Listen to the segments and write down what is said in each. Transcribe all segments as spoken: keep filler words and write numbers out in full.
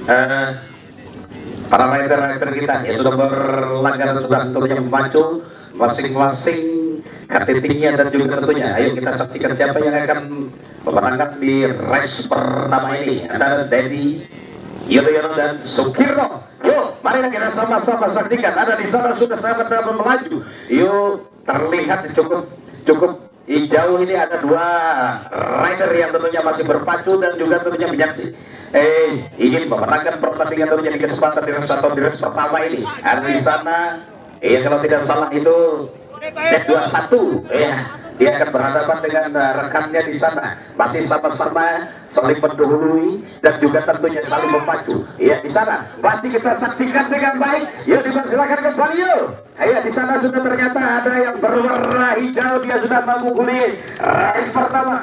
uh, para rider-rider kita yang sudah berlangganan sudah tentunya memacu masing-masing K T P-nya dan juga tentunya ayo kita saksikan siapa yang akan berangkat di race pertama ini. Ada Dedi, Yono dan Sukirno. Yuk, mari kita sama-sama saksikan. Ada di sana sudah sahabat-sahabat melaju. Yuk, terlihat cukup cukup jauh ini ada dua rider yang tentunya masih berpacu dan juga tentunya menyaksikan eh ingin memenangkan pertandingan tentunya di kesempatan di race atau di race pertama ini. Ada di sana, eh kalau tidak salah itu Z dua puluh satu ya. Dia akan berhadapan dengan uh, rekannya di sana, masih sama-sama saling mendahului dan juga tentunya saling memacu. Ya di sana masih kita saksikan dengan baik. Yuk dipersilakan kembali yuk. Ayo di sana sudah ternyata ada yang berwarna hijau, dia sudah mengungguli race pertama.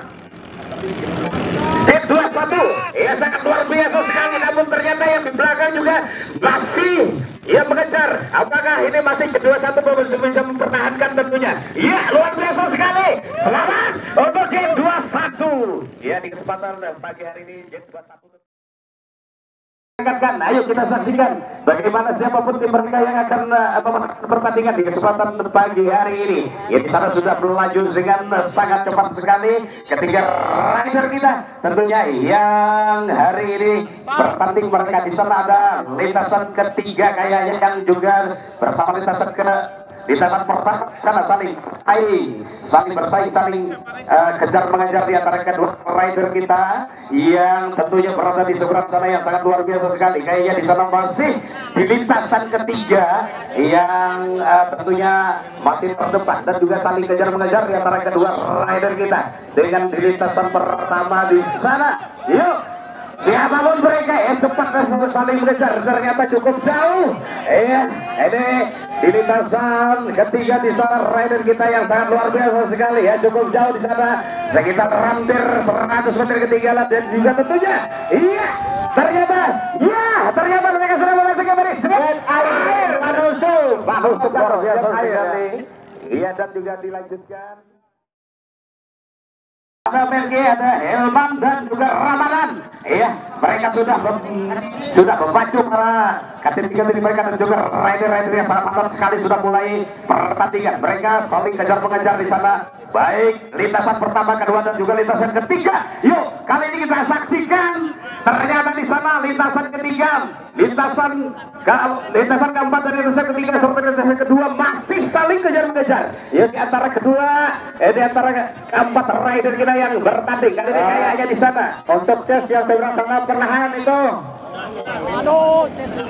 Z dua puluh satu ya sangat luar biasa sekali, namun ternyata yang di belakang juga masih ia mengejar. Apakah ini masih Z dua puluh satu bisa mempertahankan tentunya? Iya, luar biasa sekali. Selamat untuk Z dua puluh satu. Ya di kesempatan pagi hari ini Z dua puluh satu. Ayo kita saksikan bagaimana siapapun tim mereka yang akan uh, pertandingan di kesempatan pagi hari ini. Ya di sana sudah melaju dengan uh, sangat cepat sekali ketiga rider kita tentunya yang hari ini bertanding. Mereka di sana ada lintasan ketiga kayaknya yang juga bersama lintasan ke lintasan pertama karena saling saing, saling bersaing, saling uh, kejar mengejar di antara kedua rider kita yang tentunya berada di seberang sana yang sangat luar biasa sekali. Kayaknya di sana masih di lintasan ketiga yang uh, tentunya masih terdepan dan juga saling kejar mengejar di antara kedua rider kita dengan di lintasan pertama di sana. Yuk, siapapun mereka ya cepat dan saling mengejar, ternyata cukup jauh. Ya, ini di lintasan ketiga di sana rider kita yang sangat luar biasa sekali ya, cukup jauh di sana sekitar hampir seratus meter ketinggalan dan juga tentunya iya ternyata ya ternyata mereka sudah memasuki baris dan air menusuk menusuk luar biasa sekali. Iya dan juga dilanjutkan. Ada Melki, ada Helman dan juga Ramadan. Iya, mereka sudah sudah membacu para K T P dari mereka dan juga rider-rider yang sangat mantap sekali sudah mulai pertandingan. Mereka saling kejar-mengejar di sana. Baik lintasan pertama, kedua dan juga lintasan ketiga. Yuk, kali ini kita saksikan ternyata di sana lintasan ketiga, lintasan ke, lintasan keempat dan lintasan ketiga serta lintasan kedua masih saling kejar-mengejar. Ya di antara kedua, eh, di antara keempat rider kita yang bertanding kali ini kayaknya di sana. Untuk tes yang seberang sana perlahan itu. Aduh.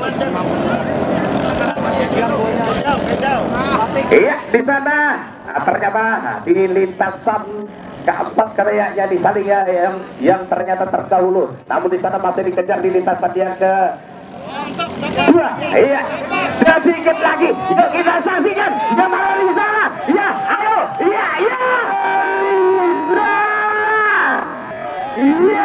Iya di sana ternyata di lintasan keempat kayaknya di sana ya, yang yang ternyata terdahulu, namun di sana masih dikejar di lintasan yang ke dua. Iya sedikit lagi yuk kita saksikan yang mana di sana ya. Ayo iya iya bisa iya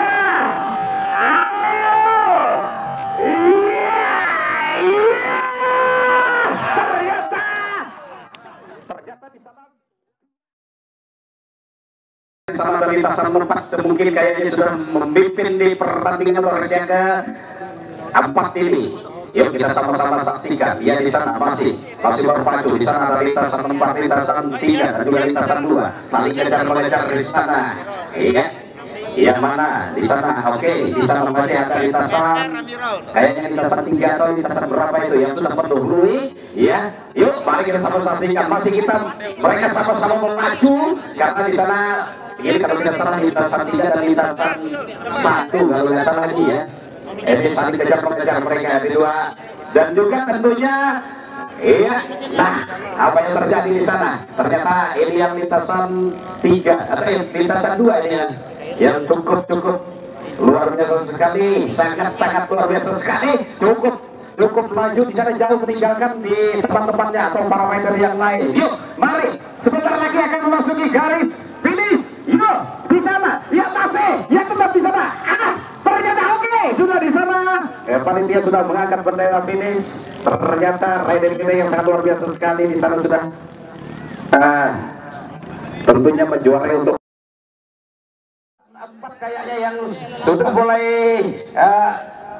di sana ada lintasan empat mungkin kayaknya sudah memimpin di pertandingan race yang ke empat ini. Yuk kita sama-sama saksikan. Ya di sana masih masih berpacu. Di sana ada lintasan empat, lintasan tiga dan juga lintasan dua saling kejar mengejar di sana. Iya. Yang mana di sana? Oke, okay. Di sana masih ada lintasan kayaknya lintasan tiga atau lintasan berapa itu yang sudah mendahului. Ya, yuk mari kita sama-sama saksikan. Masih kita mereka sama-sama memacu karena di sana ini kalau tidak salah lintasan tiga dan lintasan satu kalau tidak salah lagi ya. Ini saling kejar mengejar mereka di dua dan juga tentunya iya. Nah, apa yang terjadi di sana? Ternyata ini yang lintasan tiga atau lintasan dua ini ya, yang cukup cukup luar biasa sekali, sangat sangat luar biasa sekali, cukup cukup maju di sana jauh meninggalkan di tempat-tempatnya atau para rider yang lain. Yuk, mari sebentar lagi akan memasuki garis finish. Yuk, di sana, ya masih, ya tetap di sana. Ah, ternyata oke, okay. Sudah di sana. Ya, panitia sudah mengangkat bendera finish. Ternyata rider kita yang sangat luar biasa sekali di sana sudah uh, tentunya menjuarai untuk empat kayaknya yang sudah mulai uh,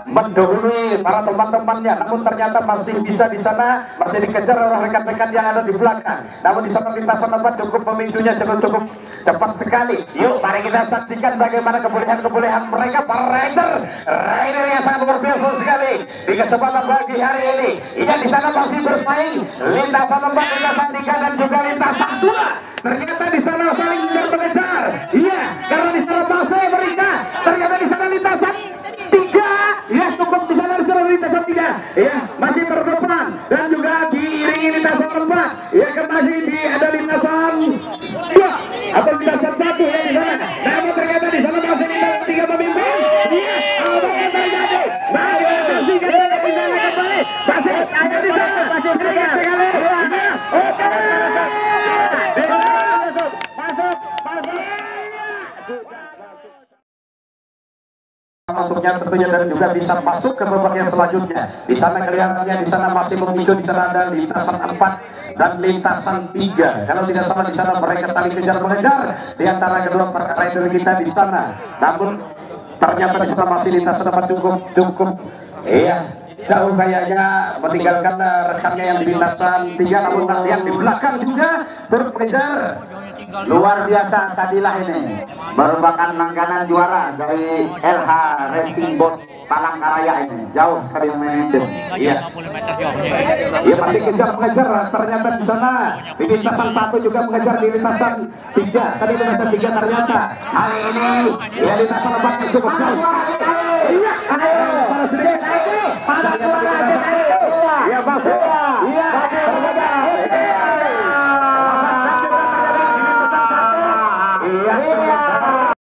mendahului para teman-temannya, namun ternyata masih bisa di sana, masih dikejar oleh rekan-rekan yang ada di belakang. Namun di sana lintasan tempat cukup pemicunya cukup cukup cepat sekali. Yuk, mari kita saksikan bagaimana kebolehan-kebolehan mereka para rider, rider yang sangat luar biasa sekali di kesempatan pagi hari ini. Iya, di sana masih bersaing lintasan tempat, lintasan tiga dan juga lintasan dua. Ternyata di sana saling mengejar. Iya, karena di sana masih mereka. Ternyata di sana lintasan tiga, ya cukup di sana disuruh lintasan tiga, ya masih terdepan dan juga diiringi lintasan empat, ya kan masih di ada lintasan dua atau lintasan satu ya di sana. Namun ternyata di sana masih lintasan tiga memimpin. Iya, apa yang terjadi? Mari kita saksikan di sana kembali. Masih ada di sana, masih terlihat sekali. Iya, oke. Masuk, masuk. Untuknya tentunya dan juga bisa masuk ke babak yang selanjutnya. Di sana kelihatannya di sana masih memicu, di sana ada lintasan empat dan lintasan tiga. Kalau tidak salah di sana mereka saling kejar mengejar di antara kedua rider kita di sana. Namun ternyata di sana masih lintasan empat cukup cukup iya jauh kayaknya meninggalkan rekannya yang di lintasan tiga, namun yang di belakang juga turut mengejar. Luar biasa Sadilah ini merupakan langganan juara dari L H Racing Boat Palangkaraya ini, jauh sekali memimpin. Iya, iya masih kejar mengejar. Ternyata di sana di lintasan satu juga mengejar di lintasan tiga. Tadi lintasan tiga ternyata hari ini ya lintasan empat cukup jauh. Iya, ayo pada sedikit, ayo pada suara ya masuk. Iya, ternyata